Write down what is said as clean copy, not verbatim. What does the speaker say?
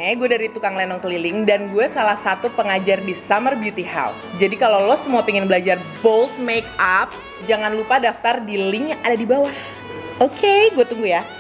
Ceritanya gue dari tukang lenong keliling dan gue salah satu pengajar di Summer Beauty House. Jadi kalau lo semua pengen belajar bold makeup, jangan lupa daftar di link yang ada di bawah. Oke, gue tunggu ya.